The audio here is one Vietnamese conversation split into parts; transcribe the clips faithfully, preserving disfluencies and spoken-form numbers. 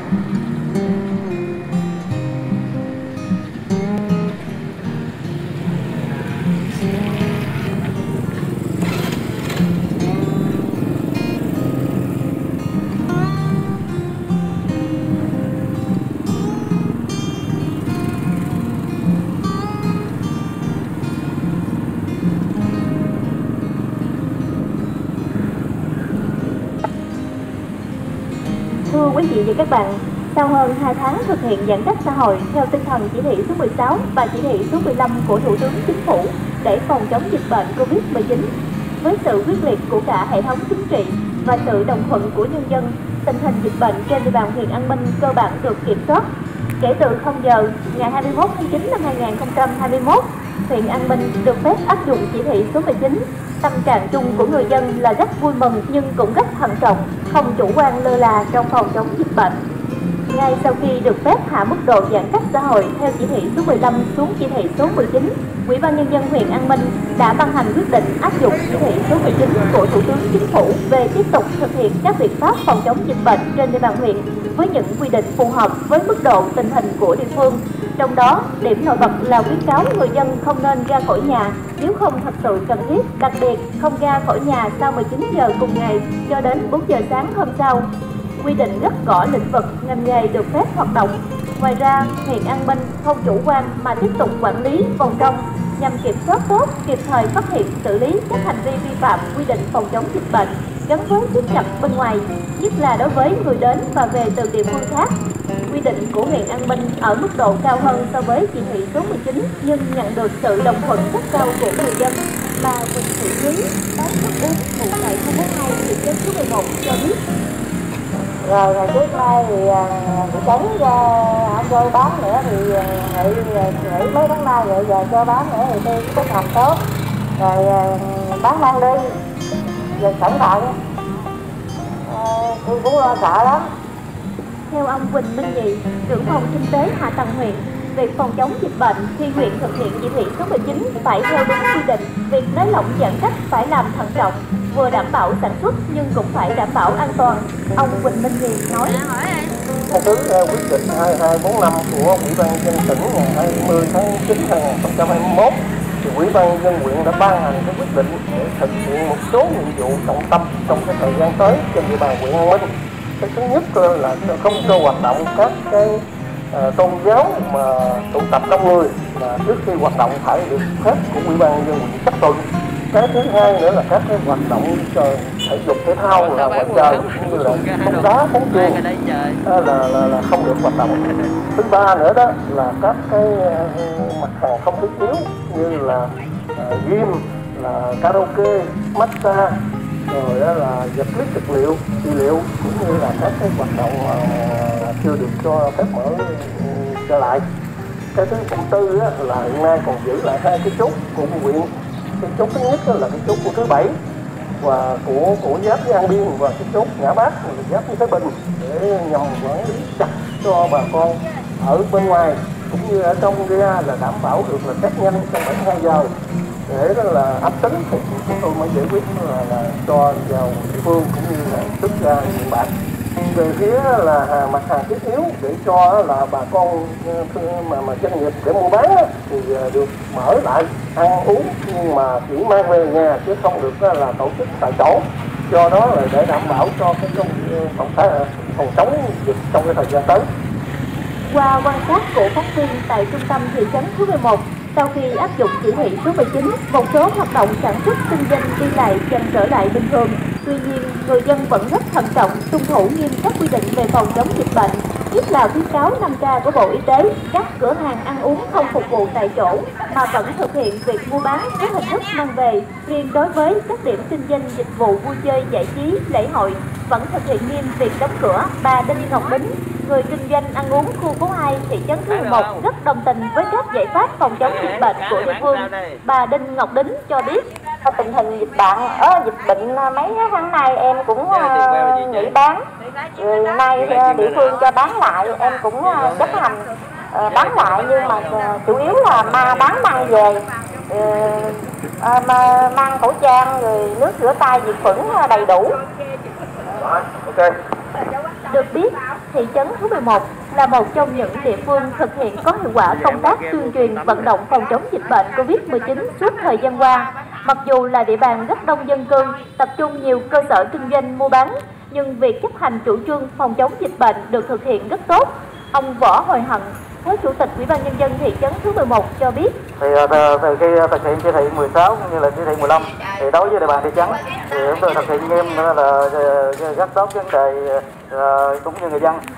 Thưa quý vị và các bạn, sau hơn hai tháng thực hiện giãn cách xã hội theo tinh thần chỉ thị số mười sáu và chỉ thị số mười lăm của Thủ tướng Chính phủ để phòng chống dịch bệnh Covid mười chín, với sự quyết liệt của cả hệ thống chính trị và sự đồng thuận của nhân dân, tình hình dịch bệnh trên địa bàn huyện An Minh cơ bản được kiểm soát. Kể từ không giờ ngày hai mươi mốt tháng chín năm hai nghìn không trăm hai mươi mốt, huyện An Minh được phép áp dụng chỉ thị số mười chín. Tâm trạng chung của người dân là rất vui mừng nhưng cũng rất thận trọng, không chủ quan lơ là trong phòng chống dịch bệnh. Ngay sau khi được phép hạ mức độ giãn cách xã hội theo chỉ thị số mười lăm xuống chỉ thị số mười chín, Ủy ban Nhân dân huyện An Minh đã ban hành quyết định áp dụng chỉ thị số mười chín của Thủ tướng Chính phủ về tiếp tục thực hiện các biện pháp phòng chống dịch bệnh trên địa bàn huyện với những quy định phù hợp với mức độ tình hình của địa phương. Trong đó, điểm nổi bật là khuyến cáo người dân không nên ra khỏi nhà nếu không thật sự cần thiết, đặc biệt không ra khỏi nhà sau mười chín giờ cùng ngày cho đến bốn giờ sáng hôm sau. Quy định rất rõ lĩnh vực ngành nghề được phép hoạt động. Ngoài ra, huyện An Minh không chủ quan mà tiếp tục quản lý vòng trong nhằm kiểm soát tốt, kịp thời phát hiện xử lý các hành vi vi phạm quy định phòng chống dịch bệnh gắn với siết chặt bên ngoài, nhất là đối với người đến và về từ địa phương khác. Quy định của huyện An Minh ở mức độ cao hơn so với chỉ thị số mười chín nhưng nhận được sự đồng thuận rất cao của người dân. Bà Quỳnh Thị Nhí, bán thức uống ngụ tại khu phố hai thị trấn số mười một cho biết. Rồi ngày trước nay thì bị tránh ra không cho bán nữa thì nghỉ nghỉ mấy tháng nay rồi giờ cho bán nữa thì tôi cũng chấp hành tốt. Rồi bán mang đi, giờ cẩn thận, tôi cũng lo sợ lắm. Theo ông Quỳnh Minh Nhị, trưởng phòng kinh tế hạ tầng huyện, việc phòng chống dịch bệnh khi huyện thực hiện chỉ thị số mười chín phải theo đúng quy định, việc nới lỏng giãn cách phải làm thận trọng, vừa đảm bảo sản xuất nhưng cũng phải đảm bảo an toàn. Ông Quỳnh Minh Nhị nói. Căn cứ theo quyết định hai hai bốn năm của Ủy ban nhân dân tỉnh ngày hai mươi tháng chín năm hai nghìn không trăm hai mươi mốt, thì Ủy ban nhân dân huyện đã ban hành cái quyết định để thực hiện một số nhiệm vụ trọng tâm trong cái thời gian tới trên địa bàn huyện An Minh. Cái thứ nhất là không cho hoạt động các cái uh, tôn giáo mà tụ tập đông người, mà trước khi hoạt động phải được phép của Ủy ban nhân dân huyện chấp thuận. Cái thứ hai nữa là các cái hoạt động thể dục thể thao là ngoài trời cũng như là bóng đá, bóng chuyền là, là là không được hoạt động. Thứ ba nữa đó là các cái mặt hàng không thiết yếu như là uh, gym, là karaoke, massage, rồi đó là vật lý vật liệu, trị liệu cũng như là các cái hoạt động mà chưa được cho phép mở trở lại. Cái thứ tư á, là hiện nay còn giữ lại hai cái chốt của huyện. Cái chốt thứ nhất là cái chốt của thứ Bảy và của của giáp với An Biên, và cái chốt Ngã Bác giáp với Thái Bình để nhằm quản lý chặt cho bà con ở bên ngoài cũng như ở trong ra là đảm bảo được là test nhanh trong bảy mươi hai giờ để đó là ấp tính thì chúng tôi mới giải quyết là, là cho vào địa phương cũng như là xuất ra huyện bạn. Về phía là mặt hàng thiết yếu để cho là bà con mà mà doanh nghiệp để mua bán thì được mở lại ăn uống, nhưng mà chỉ mang về nhà chứ không được là tổ chức tại chỗ. Do đó là để đảm bảo cho cái công phòng phòng chống dịch trong cái thời gian tới. Qua quan sát của phóng viên tại trung tâm thị trấn số mười một, sau khi áp dụng chỉ thị số mười chín, một số hoạt động sản xuất kinh doanh đi lại dần trở lại bình thường. Tuy nhiên, người dân vẫn rất thận trọng, tuân thủ nghiêm các quy định về phòng chống dịch bệnh, nhất là khuyến cáo năm K của Bộ Y tế. Các cửa hàng ăn uống không phục vụ tại chỗ mà vẫn thực hiện việc mua bán với hình thức mang về. Riêng đối với các điểm kinh doanh dịch vụ vui chơi giải trí, lễ hội vẫn thực hiện nghiêm việc đóng cửa. Bà Đinh Ngọc Đính, người kinh doanh ăn uống khu phố hai thị trấn số mười một, rất đồng tình với các giải pháp phòng chống dịch bệnh của địa phương. Bà Đinh Ngọc Đính cho biết. Tình hình dịch bệnh ở dịch bệnh mấy tháng nay em cũng uh, nghỉ bán, rồi nay uh, địa phương cho bán lại em cũng uh, chấp hành uh, bán lại, nhưng mà uh, chủ yếu là ma bán mang về, uh, uh, mà mang khẩu trang rồi nước rửa tay diệt khuẩn đầy đủ. Được biết, thị trấn Thú mười một là một trong những địa phương thực hiện có hiệu quả công tác tuyên truyền vận động phòng chống dịch bệnh Covid mười chín suốt thời gian qua. Mặc dù là địa bàn rất đông dân cư, tập trung nhiều cơ sở kinh doanh mua bán, nhưng việc chấp hành chủ trương phòng chống dịch bệnh được thực hiện rất tốt. Ông Võ Hồi Hận, Phó Chủ tịch Ủy ban Nhân dân thị trấn Thú mười một cho biết. Thì từ khi thực hiện chỉ thị mười sáu cũng như là chỉ thị mười lăm, thì đối với địa bàn thị trấn thì chúng tôi thực hiện nghiêm là rất tốt vấn đề cũng như người dân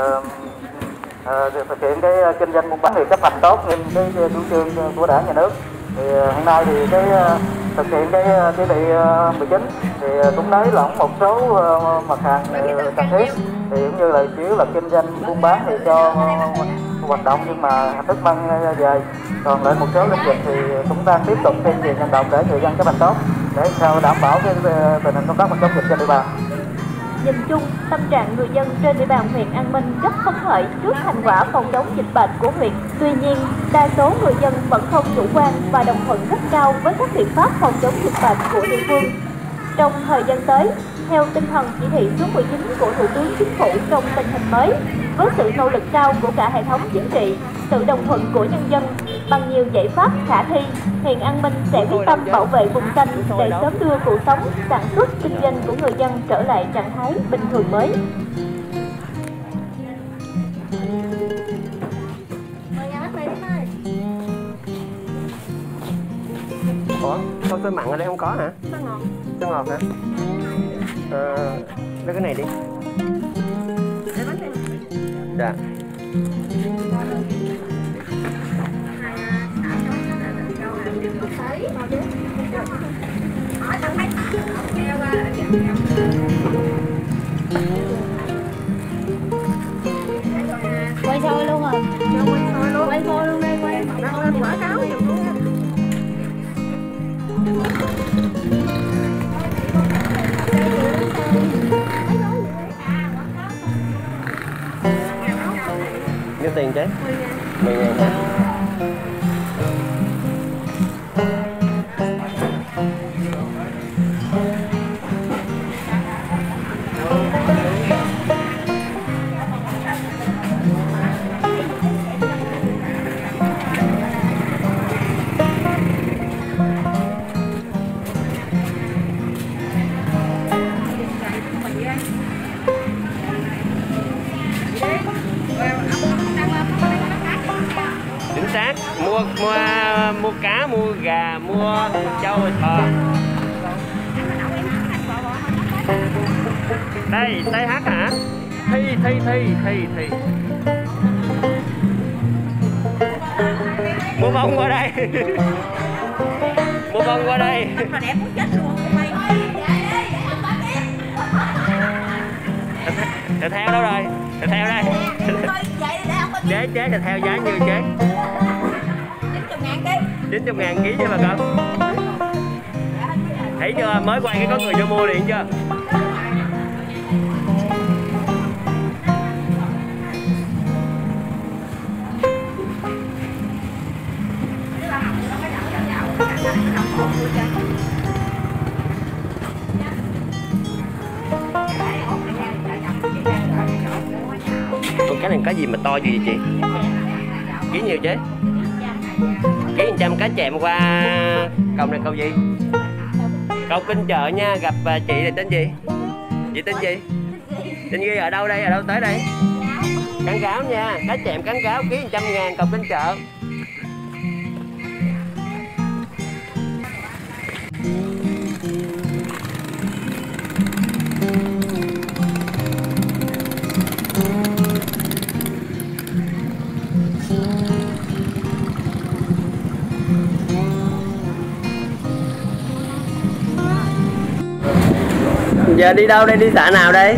thực hiện cái kinh doanh buôn bán thì chấp hành tốt nghiêm cái chủ trương của Đảng, Nhà nước. Thì hiện nay thì cái thực hiện cái chỉ thị mười chín thì cũng nới lỏng một số mặt hàng cần thiết, thì cũng như là chủ yếu là kinh doanh buôn bán thì cho hoạt động nhưng mà thức mang về, còn lại một số lĩnh vực thì cũng đang tiếp tục tuyên truyền vận động để người dân chấp hành tốt để sao đảm bảo cái tình hình công tác phòng chống dịch trên địa bàn. Nhìn chung, tâm trạng người dân trên địa bàn huyện An Minh rất phấn khởi trước thành quả phòng chống dịch bệnh của huyện. Tuy nhiên, đa số người dân vẫn không chủ quan và đồng thuận rất cao với các biện pháp phòng chống dịch bệnh của địa phương. Trong thời gian tới, theo tinh thần chỉ thị số mười chín của Thủ tướng Chính phủ trong tình hình mới, với sự nỗ lực cao của cả hệ thống chính trị, sự đồng thuận của nhân dân, bằng nhiều giải pháp khả thi, huyện An Minh sẽ quyết tâm bảo vệ vùng xanh để sớm đưa cuộc sống, sản xuất, kinh doanh của người dân trở lại trạng thái bình thường mới. Ủa, con tươi mặn ở đây không có hả? Tươi ngọt. Tươi ngọt hả? Ờ, lấy cái này đi. Để bánh này. Dạ. Quay xôi luôn rồi. Quay xôi luôn. Quay xôi luôn đây, quay. Đăng lên quảng cáo giùm luôn. Nhiêu tiền chứ? mười ngàn hả? Chính xác, mua mua mua cá, mua gà, mua trâu thò. Đây, đây hát hả? Thi thi thi thi thi. Mua bông qua đây. Mua bông qua đây. Mà đẹp muốn chết luôn. Thịt heo đâu rồi? Thịt heo đây. Chế chế thịt heo giá nhiêu chế? chín mươi ngàn ký chứ bà con. Thấy chưa, mới quay cái có người cho mua liền chưa? Con cá này cá gì mà to gì vậy chị? Ký nhiều chứ? Ký một trăm cá chèm qua cầu này cầu gì? Cầu Kinh Chợ nha, gặp chị này tên gì? Chị tên gì? Tên Ghi ở đâu đây? Ở đâu tới đây? Cán cáo nha, cá chèm cán cáo ký một trăm ngàn cầu Kinh Chợ. Giờ đi đâu đây, đi xã nào đây?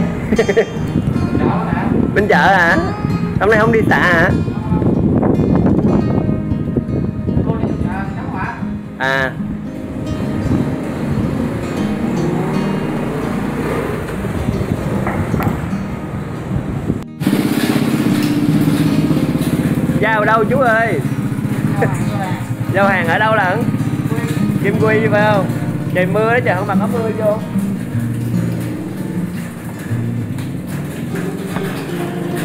Bên chợ hả? Hôm nay không đi xã hả? À. Giao đâu chú ơi? Giao hàng ở đâu lận? Kim Quy phải không? Trời mưa đó, trời không mặc áo mưa vô.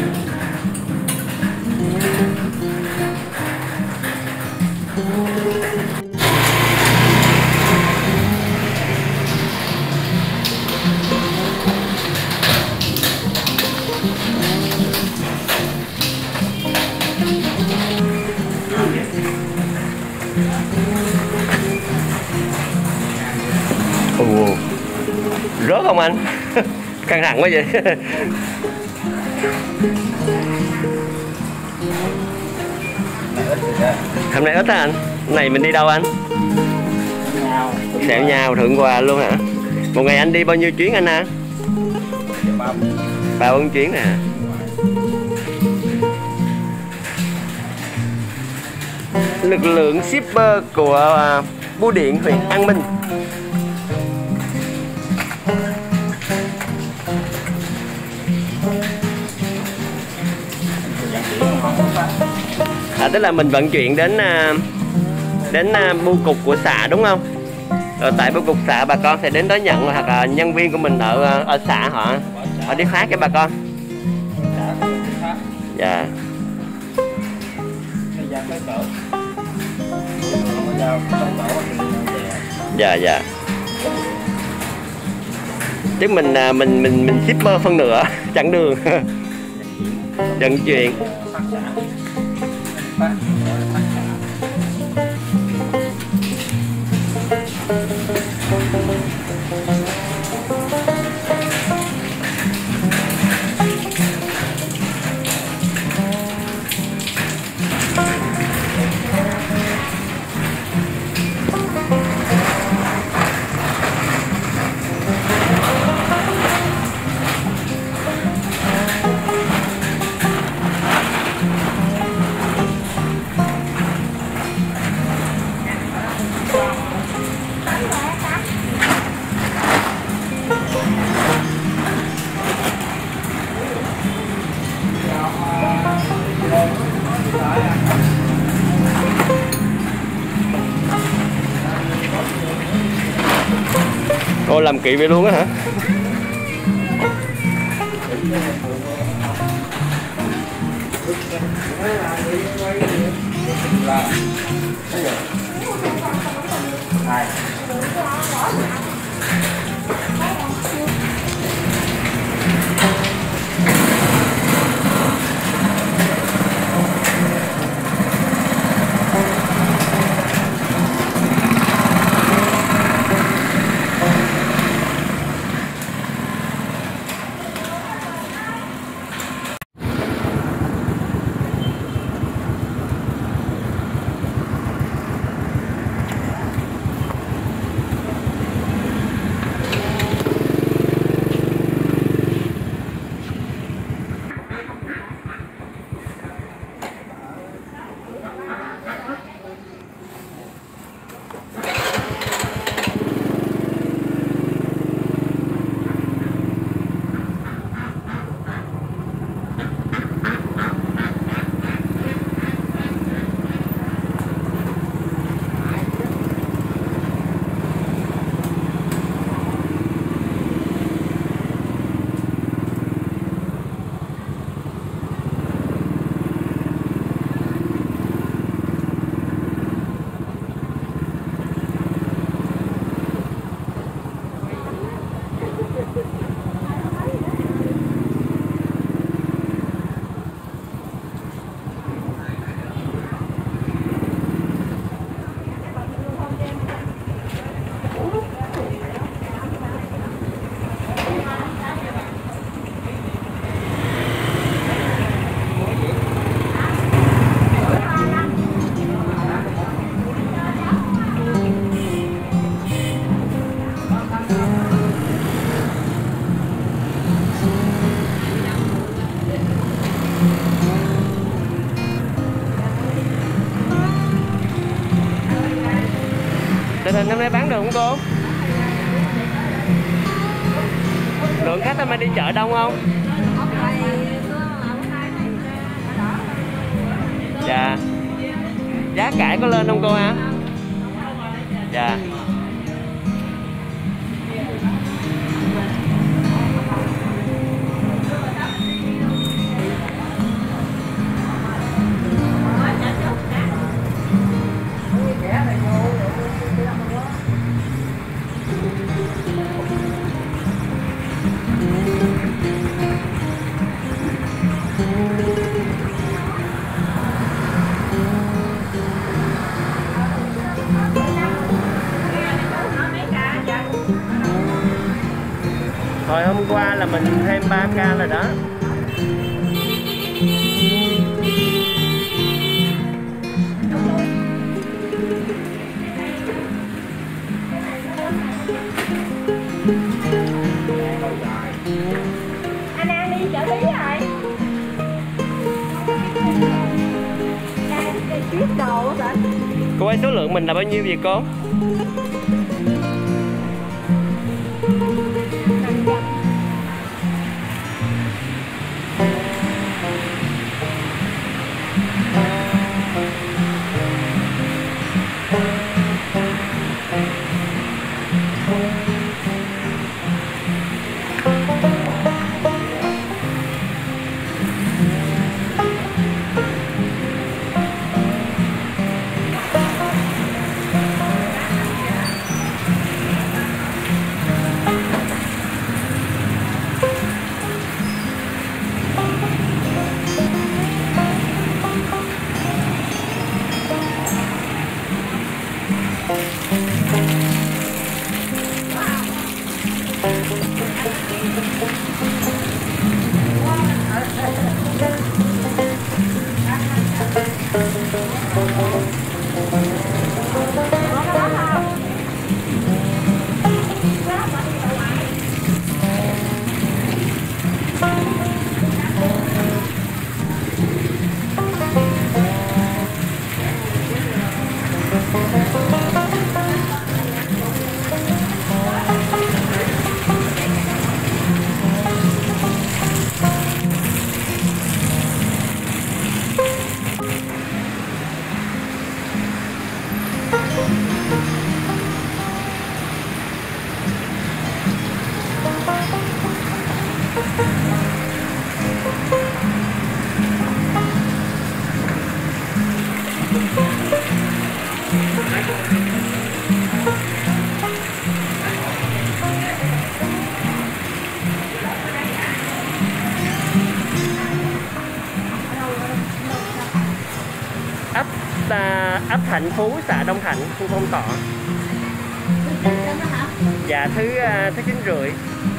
Rớt không anh? Căng thẳng quá vậy. Hôm nay ít hả anh? Hôm này mình đi đâu anh? Sẹo nhau Thượng Hòa luôn hả? Một ngày anh đi bao nhiêu chuyến anh ha? Ba bốn chuyến nè. Lực lượng shipper của bưu điện huyện An Minh. À, tức là mình vận chuyển đến đến bưu cục của xã đúng không? Rồi tại bưu cục xã bà con sẽ đến đó nhận, hoặc là nhân viên của mình ở ở xã họ họ đi phát cho bà con. Dạ. Dạ dạ. Chứ mình mình mình mình shipper phân nửa chặng đường vận chuyển. Cô làm kỵ vậy luôn á hả? Tình hình hôm nay bán được không cô? Lượng khách hôm nay đi chợ đông không? Dạ. Giá cải có lên không cô hả? Dạ. là mình thêm ba ca rồi đó. Anh An đi chợ Lý rồi. Đang tuyết đầu rồi. Cô ơi, số lượng mình là bao nhiêu vậy cô? Ấp ấp Thạnh Phú, xã Đông Thạnh, khu Phong Thọ. Dạ thứ thứ chín rưỡi.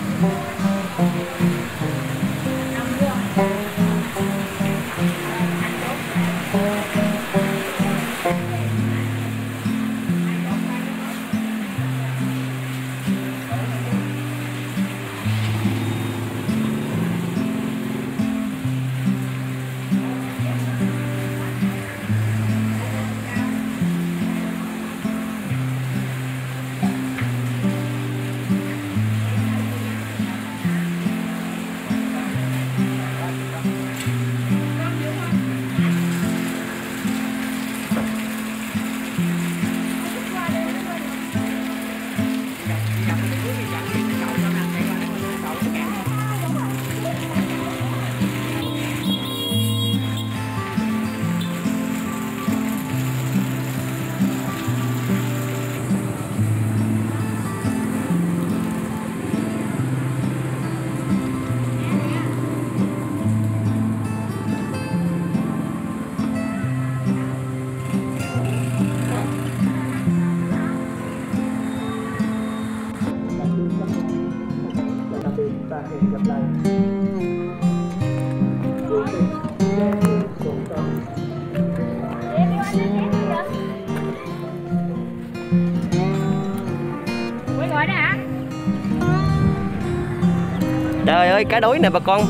Trời ơi, cá đối nè bà con.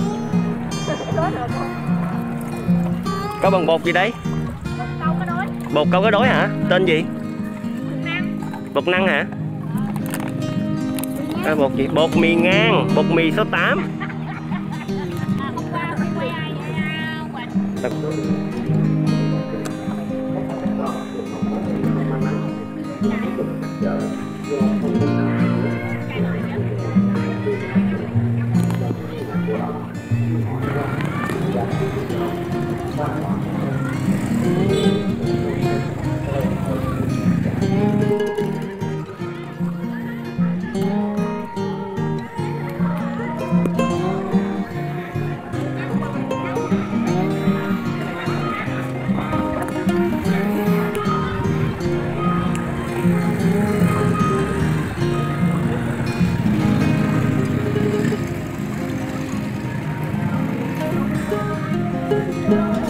Có bằng bột gì đấy? Bột câu cá đối hả? Tên gì? Bột năng hả? À, bột gì? Bột mì ngang, bột mì số tám. Thank you.